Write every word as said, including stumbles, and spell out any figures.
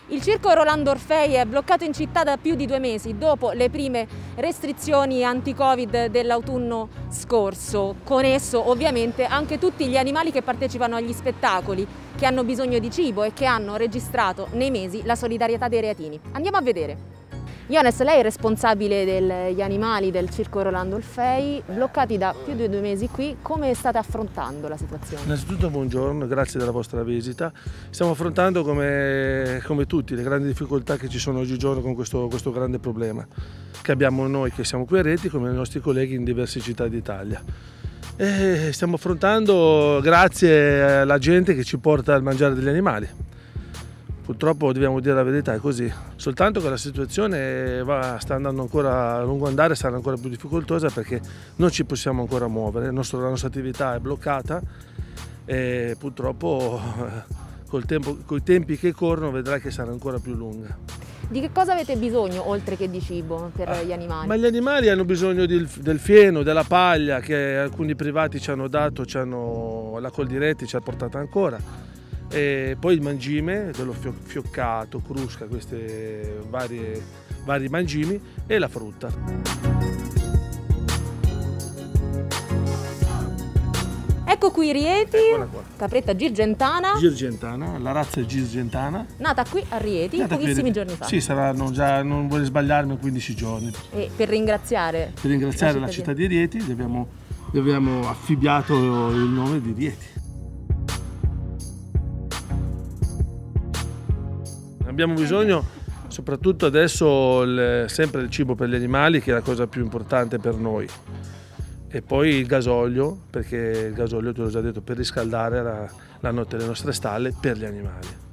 Il circo Rolando Orfei è bloccato in città da più di due mesi dopo le prime restrizioni anti-Covid dell'autunno scorso. Con esso ovviamente anche tutti gli animali che partecipano agli spettacoli, che hanno bisogno di cibo e che hanno registrato nei mesi la solidarietà dei reatini. Andiamo a vedere. Johannes, lei è responsabile degli animali del circo Rolando Orfei, bloccati da più di due mesi qui. Come state affrontando la situazione? Innanzitutto buongiorno, grazie della vostra visita. Stiamo affrontando come, come tutti le grandi difficoltà che ci sono oggigiorno con questo, questo grande problema che abbiamo noi che siamo qui a Rieti, come i nostri colleghi in diverse città d'Italia. E stiamo affrontando grazie alla gente che ci porta al mangiare degli animali. Purtroppo dobbiamo dire la verità, è così. Soltanto che la situazione va, sta andando ancora a lungo andare, sarà ancora più difficoltosa perché non ci possiamo ancora muovere, il nostro, la nostra attività è bloccata e purtroppo col tempo, coi tempi che corrono vedrai che sarà ancora più lunga. Di che cosa avete bisogno oltre che di cibo per ah, gli animali? Ma gli animali hanno bisogno del, del fieno, della paglia che alcuni privati ci hanno dato, ci hanno, la Coldiretti ci ha portata ancora. E poi il mangime, dello fioccato, crusca, questi vari mangimi e la frutta. Ecco qui Rieti, capretta girgentana. Girgentana, la razza è girgentana. Nata qui a Rieti nata pochissimi giorni fa. Sì, saranno già, non vuole sbagliarmi, quindici giorni. E per ringraziare, per ringraziare la città, la città di Rieti abbiamo, abbiamo affibbiato il nome di Rieti. Abbiamo bisogno soprattutto adesso il, sempre del cibo per gli animali, che è la cosa più importante per noi, e poi il gasolio, perché il gasolio, te l'ho già detto, per riscaldare la, la notte le nostre stalle per gli animali.